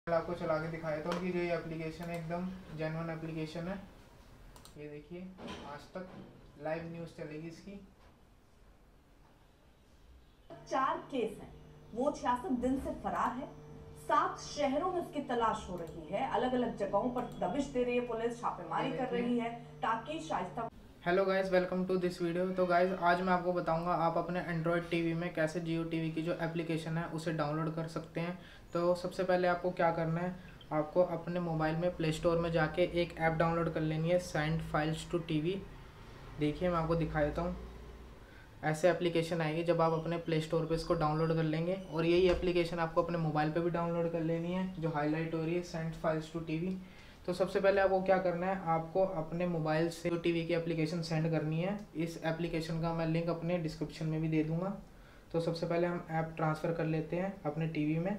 आपको चला के दिखाया था कि ये एप्लीकेशन एकदम जेन्युइन एप्लीकेशन है। ये देखिए आज तक लाइव न्यूज़ चलेगी इसकी। 4 केस हैं, वो 66 दिन से फरार है। 7 शहरों में उसकी तलाश हो रही है। अलग अलग जगहों पर दबिश दे रही है पुलिस, छापेमारी कर रही है ताकि Shaista. Hello guys, welcome to this video. तो गाइस आज मैं आपको बताऊंगा आप अपने एंड्रॉयड टीवी में कैसे जियो टीवी की जो एप्लीकेशन है उसे डाउनलोड कर सकते हैं। तो सबसे पहले आपको क्या करना है, आपको अपने मोबाइल में प्ले स्टोर में जाके एक ऐप डाउनलोड कर लेनी है, सेंड फाइल्स टू टीवी। देखिए मैं आपको दिखा देता हूँ। ऐसे एप्लीकेशन आएगी जब आप अपने प्ले स्टोर पर इसको डाउनलोड कर लेंगे, और यही एप्लीकेशन आपको अपने मोबाइल पर भी डाउनलोड कर लेनी है जो हाईलाइट हो रही है, सेंड फाइल्स टू टीवी। तो सबसे पहले आपको क्या करना है, आपको अपने मोबाइल से टीवी की एप्लीकेशन सेंड करनी है। इस एप्लीकेशन का मैं लिंक अपने डिस्क्रिप्शन में भी दे दूंगा। तो सबसे पहले हम ऐप ट्रांसफ़र कर लेते हैं अपने टीवी में,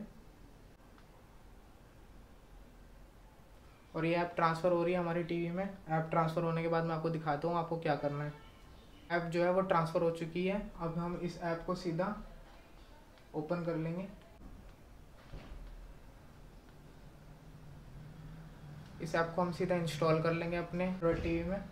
और ये ऐप ट्रांसफ़र हो रही है हमारी टीवी में। ऐप ट्रांसफ़र होने के बाद मैं आपको दिखाता हूँ आपको क्या करना है। ऐप जो है वो ट्रांसफ़र हो चुकी है। अब हम इस ऐप को सीधा ओपन कर लेंगे। इस ऐप को हम सीधा इंस्टॉल कर लेंगे अपने एंड्रॉयड टीवी में।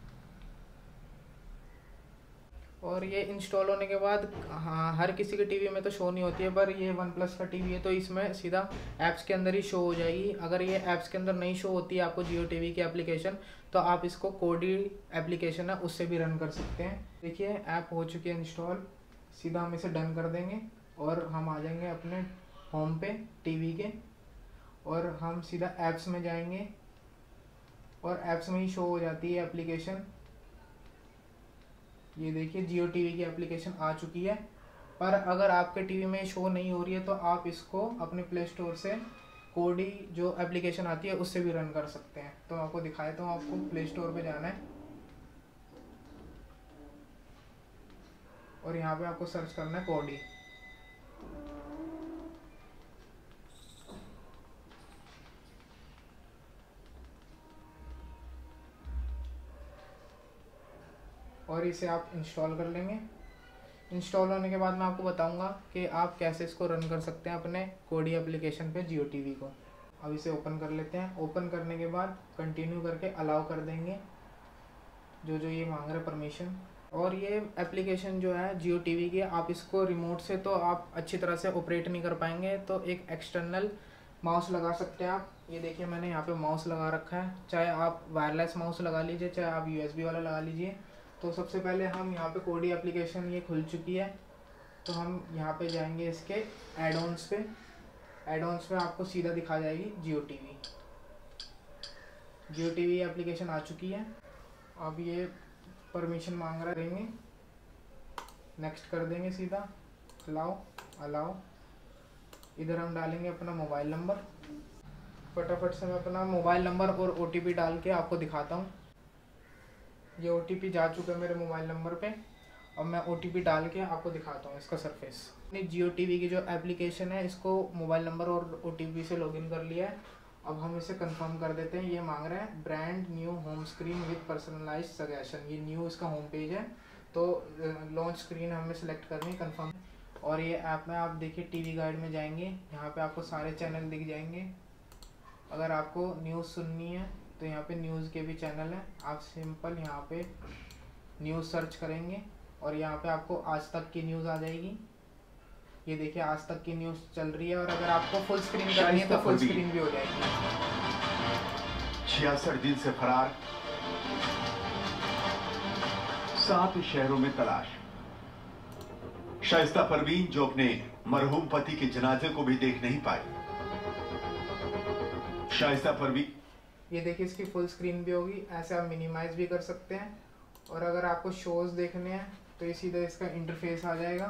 और ये इंस्टॉल होने के बाद हाँ, हर किसी के टीवी में तो शो नहीं होती है, पर ये वन प्लस का टीवी है तो इसमें सीधा ऐप्स के अंदर ही शो हो जाएगी। अगर ये ऐप्स के अंदर नहीं शो होती है आपको जियो टीवी की एप्लीकेशन, तो आप इसको कोडी एप्लीकेशन है उससे भी रन कर सकते हैं। देखिए ऐप हो चुकी है इंस्टॉल। सीधा हम इसे डन कर देंगे और हम आ जाएंगे अपने होम पे टीवी के, और हम सीधा ऐप्स में जाएंगे और ऐप्स में ही शो हो जाती है एप्लीकेशन। ये देखिए जियो टीवी की एप्लीकेशन आ चुकी है। पर अगर आपके टीवी में शो नहीं हो रही है तो आप इसको अपने प्ले स्टोर से कोडी जो एप्लीकेशन आती है उससे भी रन कर सकते हैं। तो आपको दिखाया तो आपको प्ले स्टोर पे जाना है और यहाँ पे आपको सर्च करना है कोडी। और इसे आप इंस्टॉल कर लेंगे। इंस्टॉल होने के बाद मैं आपको बताऊंगा कि आप कैसे इसको रन कर सकते हैं अपने कोडी एप्लीकेशन पे जियो टीवी को। अब इसे ओपन कर लेते हैं। ओपन करने के बाद कंटिन्यू करके अलाउ कर देंगे जो जो ये मांग रहा है परमिशन। और ये एप्लीकेशन जो है जियो टीवी की, आप इसको रिमोट से तो आप अच्छी तरह से ऑपरेट नहीं कर पाएंगे, तो एक एक्सटर्नल माउस लगा सकते हैं आप। ये देखिए मैंने यहाँ पे माउस लगा रखा है, चाहे आप वायरलेस माउस लगा लीजिए चाहे आप USB वाला लगा लीजिए। तो सबसे पहले हम यहाँ पे कोडी एप्लीकेशन ये खुल चुकी है, तो हम यहाँ पे जाएंगे इसके एड-ऑन्स पे। एड-ऑन्स पे आपको सीधा दिखा जाएगी Jio TV. Jio TV application आ चुकी है। अब ये परमिशन मांग रहा है, नेक्स्ट कर देंगे सीधा, अलाउ अलाउ। इधर हम डालेंगे अपना मोबाइल नंबर। फटाफट से मैं अपना मोबाइल नंबर और OTP डाल के आपको दिखाता हूँ। ये OTP जा चुका है मेरे मोबाइल नंबर पे। अब मैं OTP डाल के आपको दिखाता हूँ इसका सरफेस। जियो टीवी की जो एप्लीकेशन है इसको मोबाइल नंबर और OTP से लॉगिन कर लिया है। अब हम इसे कंफर्म कर देते हैं। ये मांग रहे हैं brand new home screen with personalised suggestion. ये न्यू इसका होम पेज है, तो लॉन्च स्क्रीन हमें सेलेक्ट करनी है, कंफर्म। और ये ऐप में आप देखिए टीवी गाइड में जाएंगे, यहाँ पे आपको सारे चैनल दिख जाएंगे। अगर आपको न्यूज़ सुननी है तो यहाँ पे न्यूज़ के भी चैनल हैं। आप सिंपल यहाँ पे न्यूज़ सर्च करेंगे और यहाँ पे आपको आज तक की न्यूज़ आ जाएगी। ये देखिए आज तक की न्यूज़ चल रही है, और अगर आपको फुल स्क्रीन करनी है तो फुल स्क्रीन भी हो जाएगी। 66 दिन से फरार, 7 शहरों में तलाश। शाइस्ता परवीन जो अपने मरहूम पति के जनाजे को भी देख नहीं पाई। शाइस्ता परवीन, ये देखिए इसकी फुल स्क्रीन भी होगी। ऐसे आप मिनिमाइज भी कर सकते हैं। और अगर आपको शोज देखने हैं तो ये सीधा इसका इंटरफेस आ जाएगा।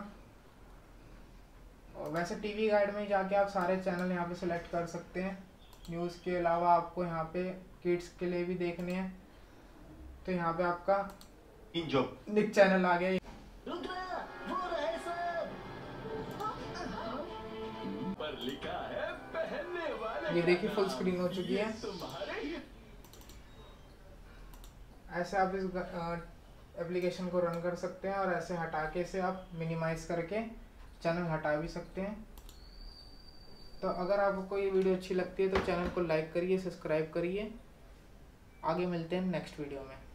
और वैसे टीवी गाइड में जाके आप सारे चैनल यहाँ पे सेलेक्ट कर सकते हैं। न्यूज़ के अलावा आपको यहाँ पे किड्स के लिए भी देखने हैं, तो यहाँ पे आपका निक चैनल आ गया। पर लिखा है पहनने वाले। ये देखिए फुल स्क्रीन हो चुकी है। ऐसे आप इस एप्लीकेशन को रन कर सकते हैं, और ऐसे हटा के इसे आप मिनिमाइज करके चैनल हटा भी सकते हैं। तो अगर आपको ये वीडियो अच्छी लगती है तो चैनल को लाइक करिए, सब्सक्राइब करिए। आगे मिलते हैं नेक्स्ट वीडियो में।